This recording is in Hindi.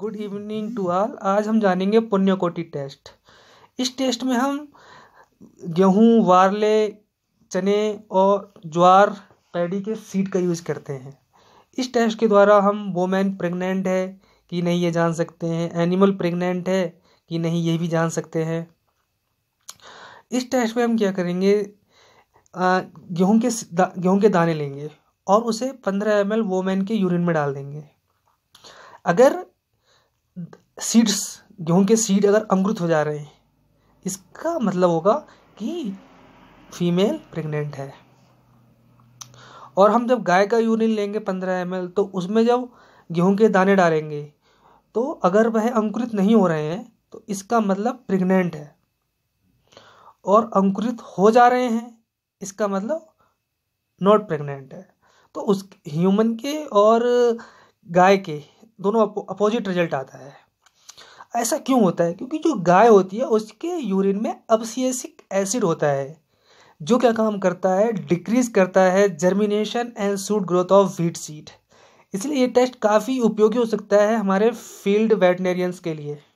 Good evening to all. आज हम जानेंगे पुण्यकोटि टेस्ट। इस टेस्ट में हम गेहूं, वारले, चने और ज्वार, पैडी के सीड का यूज़ करते हैं। इस टेस्ट के द्वारा हम वोमेन प्रेग्नेंट है कि नहीं ये जान सकते हैं, एनिमल प्रेग्नेंट है कि नहीं ये भी जान सकते हैं। इस टेस्ट में हम क्या करेंगे, गेहूं के दाने लेंगे और उसे 15 ml वोमेन के यूरिन में डाल देंगे। अगर सीड्स, गेहूं के सीड अगर अंकुरित हो जा रहे हैं, इसका मतलब होगा कि फीमेल प्रेग्नेंट है। और हम जब गाय का यूरिन लेंगे 15 ml, तो उसमें जब गेहूं के दाने डालेंगे तो अगर वह अंकुरित नहीं हो रहे हैं तो इसका मतलब प्रेग्नेंट है, और अंकुरित हो जा रहे हैं इसका मतलब नॉट प्रेग्नेंट है। तो उस ह्यूमन के और गाय के दोनों अपोजिट रिजल्ट आता है। ऐसा क्यों होता है? क्योंकि जो गाय होती है उसके यूरिन में अब्सिएसिक एसिड होता है, जो क्या काम करता है, डिक्रीज करता है germination and shoot growth of wheat seed. इसलिए ये टेस्ट काफ़ी उपयोगी हो सकता है हमारे फील्ड वेटनेरियंस के लिए।